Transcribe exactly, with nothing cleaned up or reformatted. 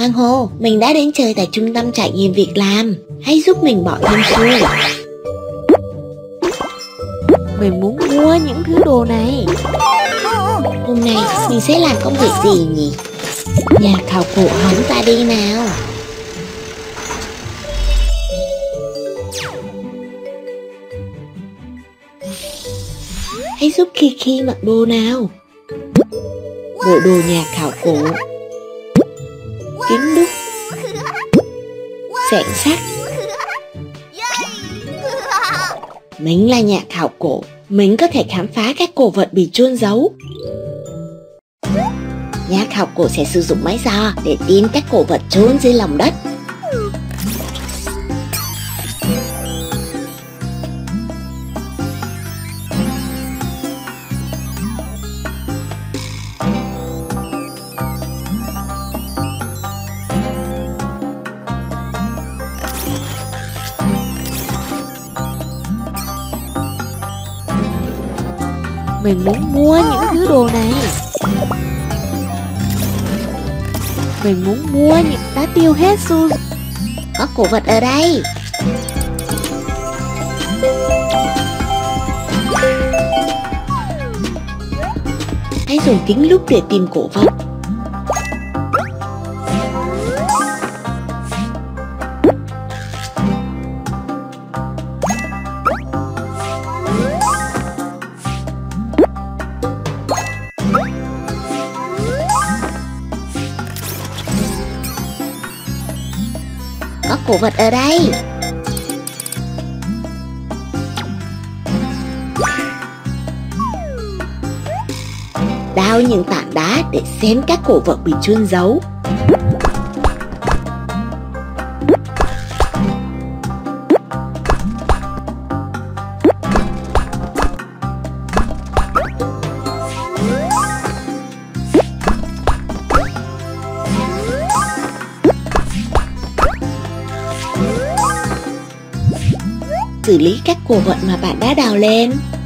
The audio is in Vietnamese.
Sang hô, mình đã đến chơi tại trung tâm trải nghiệm việc làm. Hãy giúp mình bỏ thêm xu. Mình muốn mua những thứ đồ này. Hôm nay mình sẽ làm công việc gì nhỉ? Nhà khảo cổ hóng ta đi nào. Hãy giúp Kiki mặc đồ nào. Bộ đồ nhà khảo cổ, kính đúc, xẻng sắt. Mình là nhà khảo cổ, mình có thể khám phá các cổ vật bị chôn giấu. Nhà khảo cổ sẽ sử dụng máy dò để tìm các cổ vật chôn dưới lòng đất. Mình muốn mua những thứ đồ này. Mình muốn mua những đã tiêu hết xu. Có cổ vật ở đây. Hãy dùng kính lúp để tìm cổ vật. Có cổ vật ở đây. Đào những tảng đá để xem các cổ vật bị chôn giấu. Xử lý các cổ vật mà bạn đã đào lên.